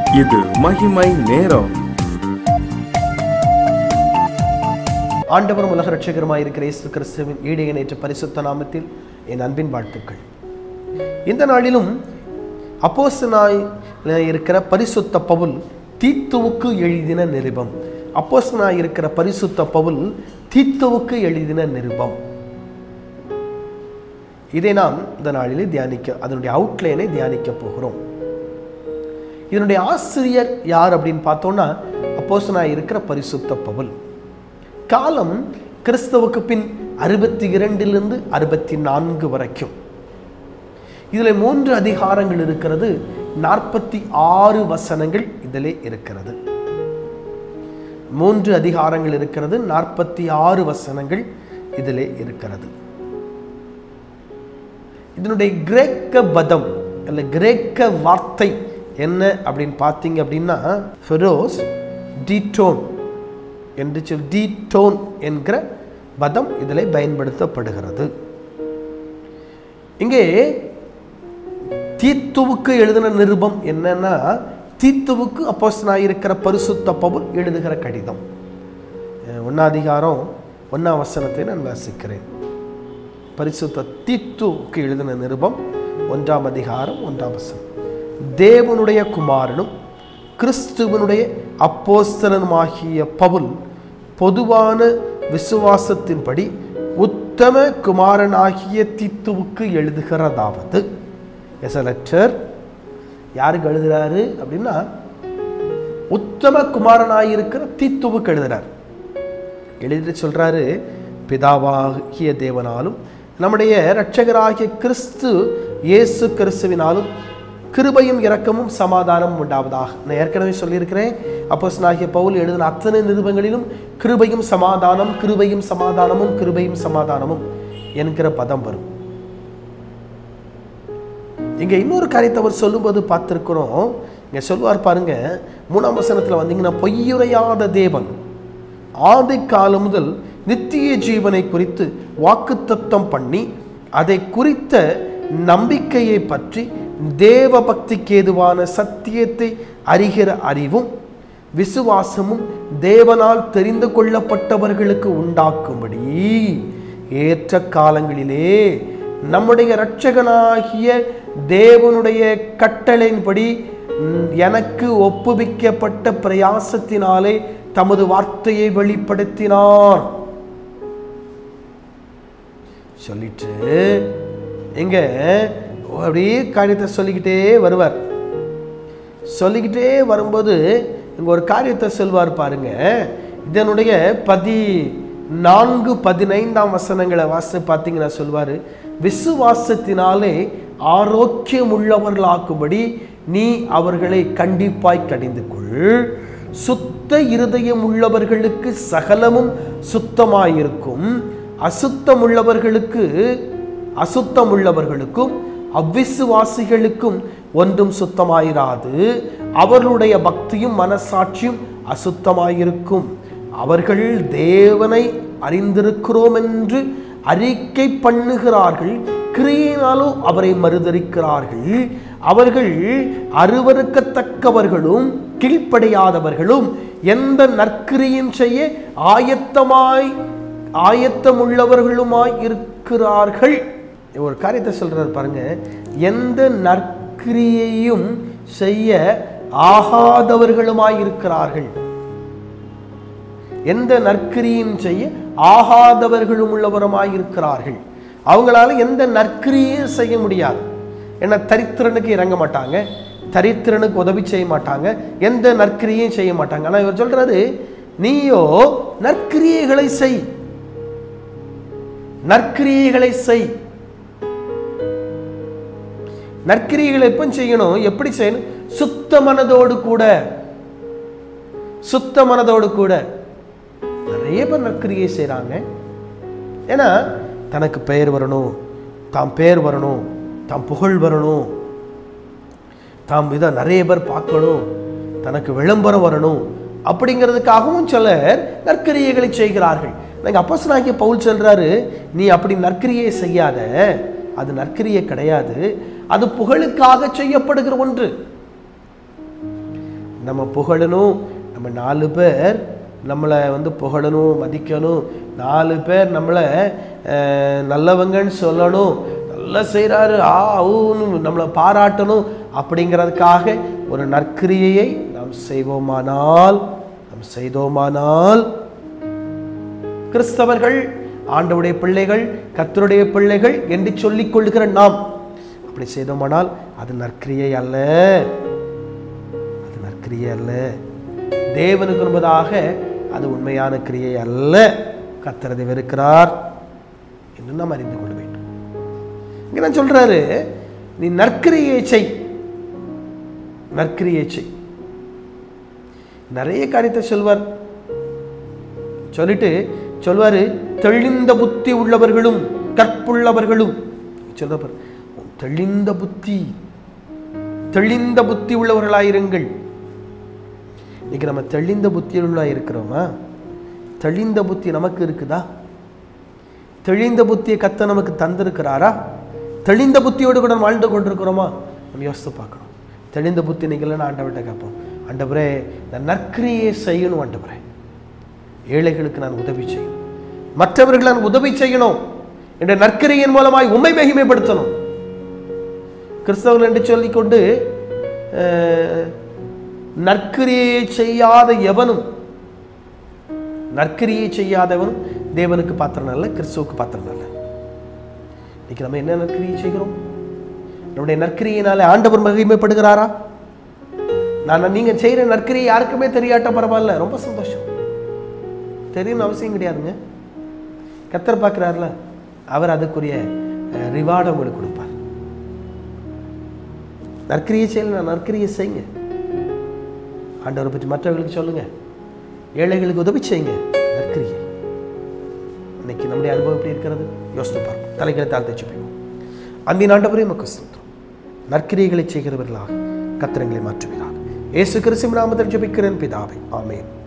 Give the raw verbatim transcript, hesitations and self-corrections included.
இது மகிமை நேரம். ஆண்டவரும் உலக ரட்சகருமாய் இருக்கிற இயேசு கிறிஸ்துவின் ஈடு இணையற்ற பரிசுத்த நாமத்தில் என் அன்பின் வாழ்த்துக்கள். இந்த நாளிலும் அப்போஸ்தலனாய் இருக்கிற பரிசுத்த பவுல் தீத்துவுக்கு எழுதின நிருபம். அப்போஸ்தலனாய் இருக்கிற பரிசுத்த பவுல் தீத்துவுக்கு எழுதின நிருபம். இதை நாம் இந்த நாளிலே தியானிக்க, அதனுடைய அவுட்லைனை தியானிக்க போகிறோம். இதனுடைய ஆசிரியர் யார் அப்படின்னு பார்த்தோம்னா அப்போஸ்தலனாய் இருக்கிற பரிசுத்த பவுல். காலம் கிறிஸ்துவுக்கு பின் அறுபத்தி இரண்டிலிருந்து அறுபத்தி நான்கு வரைக்கும். இதில் மூன்று அதிகாரங்கள் இருக்கிறது. நாற்பத்தி ஆறு வசனங்கள் இதிலே இருக்கிறது. மூன்று அதிகாரங்கள் இருக்கிறது. நாற்பத்தி ஆறு வசனங்கள் இதிலே இருக்கிறது. இதனுடைய கிரேக்க பதம் அல்ல கிரேக்க வார்த்தை என்ன அப்படின்னு பார்த்தீங்க அப்படின்னா ஃபெரோஸ் டீட்டோன் என்று சொல் டீட்டோன் என்கிற பதம் இதில் பயன்படுத்தப்படுகிறது. இங்கே தீத்துவுக்கு எழுதின நிருபம் என்னன்னா, தீத்துவுக்கு அப்போஸ்தலனாய் இருக்கிற பரிசுத்த பவுல் எழுதுகிற கடிதம். ஒன்னாம் அதிகாரம் ஒன்னாம் வசனத்தை நான் வாசிக்கிறேன். பரிசுத்த தீத்துவுக்கு எழுதின நிருபம் ஒன்றாம் அதிகாரம் ஒன்றாம் வசனம். தேவனுடைய குமாரனும் கிறிஸ்துவனுடைய அப்போஸ்தலனுமாகிய பவுல் பொதுவான விசுவாசத்தின்படி உத்தம குமாரனாகிய தீத்துவுக்கு எழுதுகிறதாவது. எஸ் எ லெட்டர். யாருக்கு எழுதுறாரு அப்படின்னா உத்தம குமாரனாயிருக்கிற தீத்துவுக்கு எழுதுறார். எழுதி சொல்றாரு, பிதாவாகிய தேவனாலும் நம்முடைய இரட்சகராகிய கிறிஸ்து இயேசு கிறிஸ்துவினாலும் கிருபையும் இரக்கமும் சமாதானமும் உண்டாவதாக. நான் ஏற்கனவே சொல்லியிருக்கிறேன், அப்போஸ்தலனாகிய பவுல் எழுதின அத்தனை நிருபங்களிலும் கிருபையும் சமாதானம் கிருபையும் சமாதானமும் கிருபையும் சமாதானமும் என்கிற பதம் வரும். இங்க இன்னொரு காரியத்தை அவர் சொல்லும்போது பார்த்திருக்கிறோம். இங்க சொல்லுவார் பாருங்க, மூணாம் வசனத்துல வந்தீங்கன்னா, பொய்யுரையாத தேவன் ஆதி காலம் முதல் நித்திய ஜீவனை குறித்து வாக்குத்தத்தம் பண்ணி அதை குறித்த நம்பிக்கையை பற்றி தேவ பக்திக்கு ஏதுவான சத்தியத்தை அறிகிற அறிவும் விசுவாசமும் தேவனால் தெரிந்து கொள்ளப்பட்டவர்களுக்கு உண்டாக்கும்படி ஏற்ற காலங்களிலே நம்முடைய இரட்சகனாகிய தேவனுடைய கட்டளையின்படி எனக்கு ஒப்புவிக்கப்பட்ட பிரயாசத்தினாலே தமது வார்த்தையை வெளிப்படுத்தினார் சொல்லிட்டு எங்க அப்படியே காரியத்தை சொல்லிக்கிட்டே வருவார். சொல்லிக்கிட்டே வரும்போது இங்க ஒரு காரியத்தை சொல்வார் பாருங்க. இதனுடைய பதி நான்கு பதினைந்தாம் வசனங்களை வாசி பார்த்தீங்கன்னா சொல்வாரு, விசுவாசத்தினாலே ஆரோக்கியம் உள்ளவர்களாக்கும்படி நீ அவர்களை கண்டிப்பாய் கடிந்து கொள். சுத்த இருதயம் உள்ளவர்களுக்கு சகலமும் சுத்தமாயிருக்கும், அசுத்தம் உள்ளவர்களுக்கு அசுத்தம் உள்ளவர்களுக்கும் அவ்விசுவாசிகளுக்கும் ஒன்றும் சுத்தமாயிராது. அவர்களுடைய பக்தியும் மனசாட்சியும் அசுத்தமாயிருக்கும். அவர்கள் தேவனை அறிந்திருக்கிறோம் என்று அறிக்கை பண்ணுகிறார்கள், கிரியினாலோ அவரை மறுதலிக்கிறார்கள். அவர்கள் அருவருக்கத்தக்கவர்களும் கீழ்ப்படியாதவர்களும் எந்த நற்கிரியும் செய்ய ஆயத்தமாய் ஆயத்தமுள்ளவர்களுமாய் இருக்கிறார்கள். ஒரு காரியத்தை சொல்றாரு பாருங்க, எந்த நற்கிரியையும் செய்ய ஆகாதவர்களுமாய் இருக்கிறார்கள். எந்த நற்கிரியும் செய்ய ஆகாதவர்களும் உள்ளவருமாய் இருக்கிறார்கள். அவங்களால எந்த நற்கிரியும் செய்ய முடியாது. ஏன்னா தரித்திரனுக்கு இறங்க மாட்டாங்க, தரித்திரனுக்கு உதவி செய்ய மாட்டாங்க, எந்த நற்கிரியும் செய்ய மாட்டாங்க. ஆனா இவர் சொல்றாரு, நீயோ நற்கிரியைகளை செய், நற்கிரியைகளை செய். நற்கிரியைகளை எப்ப செய்யணும், எப்படி செய்யணும்? சுத்த மனதோடு கூட. சுத்த மனதோடு கூட. நிறைய பேர் நற்கிரியை செய்யறாங்க. ஏன்னா தனக்கு பெயர் வரணும், தாம் பெயர் வரணும், தாம் புகழ் வரணும், தாம் இதை நிறைய பேர் பார்க்கணும், தனக்கு விளம்பரம் வரணும் அப்படிங்கிறதுக்காகவும் சிலர் நற்கிரியைகளை செய்கிறார்கள். நாங்கள் அப்போஸ்தலனாகிய பவுல் சொல்றாரு, நீ அப்படி நற்கிரியை செய்யாத, அது நற்கிரியை கிடையாது, அது புகழுக்காக செய்யப்படுகிற ஒன்று. நம்ம புகழணும், நம்ம நாலு பேர் நம்மளை வந்து புகழணும், மதிக்கணும், நாலு பேர் நம்மளை நல்லவங்கன்னு சொல்லணும், நல்லா செய்கிறாரு ஆ ஊன்னு நம்மளை பாராட்டணும் அப்படிங்கிறதுக்காக ஒரு நற்கிரியையை நாம் செய்வோமானால் நாம் செய்தோமானால் கிறிஸ்தவர்கள், ஆண்டவருடைய பிள்ளைகள், கர்த்தருடைய பிள்ளைகள் என்று சொல்லிக் கொள்கிற நாம் அப்படி செய்தோமானால் அது நற்கிரியை அல்ல, அது நற்கிரியை அல்ல. தேவனுக்கு என்பதாக அது உண்மையான கிரியை அல்ல. கர்த்தர் அதை வெறுக்கிறார் என்று நாம் அறிந்து கொள்ள வேண்டும். இங்க நான் சொல்றாரு, நீ நற்கிரியை செய், நற்கிரியை செய். நிறைய காரியத்தை சொல்வார். சொல்லிட்டு சொல்வாரு, தெளிந்த புத்தி உள்ளவர்களும் கற்புள்ளவர்களும். சொல்ற தெளிந்த புத்தி, தெளிந்த புத்தி உள்ளவர்களாயிருங்கள். இன்னைக்கு நம்ம தெளிந்த புத்தியுள்ளா இருக்கிறோமா? தெளிந்த புத்தி நமக்கு இருக்குதா? தெளிந்த புத்தியை கத்த நமக்கு தந்திருக்கிறாரா? தெளிந்த புத்தியோடு கூட வாழ்ந்து கொண்டிருக்கிறோமா? நம்ம யோசித்து பார்க்கணும். தெளிந்த புத்தி நீங்கள்லாம் ஆண்டவர்கிட்ட கேட்போம், ஆண்டவரே நான் நற்கிரியை செய்யணும், ஆண்டவரே ஏழைகளுக்கு நான் உதவி செய்யணும், மற்றவர்கள் நான் உதவி செய்யணும் என்ற நற்கிரியின் மூலமாய் உண்மை மகிமைப்படுத்தணும். கிறிஸ்தவர்கள் என்று சொல்லிக்கொண்டு நற்கிரியை செய்யாத எவனும் நற்கிரியை செய்யாதவனும் தேவனுக்கு பாத்திரம் அல்ல, கிறிஸ்துவுக்கு பாத்திரம் அல்ல. இன்னைக்கு நம்ம என்ன நற்கிரியை செய்கிறோம்? நம்முடைய நற்கிரியினால ஆண்டவர் மகிமைப்படுகிறாரா? நான் நீங்க செய்யற நற்கிரியை யாருக்குமே தெரியாட்ட பரவாயில்ல, ரொம்ப சந்தோஷம். தெரியும் அவசியம் கிடையாதுங்க. கர்த்தர் பார்க்கிறார்ல, அவர் அதுக்குரிய ரிவார்டு உங்களுக்கு கொடுப்பார். நற்கிரியை செய்யல, நான் நற்கிரியை செய்யுங்க, ஆண்டவரை பற்றி மற்றவர்களுக்கு சொல்லுங்க, ஏழைகளுக்கு உதவி செய்யுங்க. நற்கிரியை இன்னைக்கு நம்முடைய அனுபவம் எப்படி இருக்கிறது யோசித்து பார்ப்போம். தலைகளை தாழ்த்தி வச்சுப்போம். அன்பின் ஆண்டவரே உமக்கு ஸ்தோத்திரம். நற்கிரியைகளை செய்கிறவர்களாக கர்த்தர் எங்களை மாற்றுவீராக. இயேசு கிறிஸ்துவின் நாமத்தில் ஜெபிக்கிறேன் பிதாவே, ஆமென்.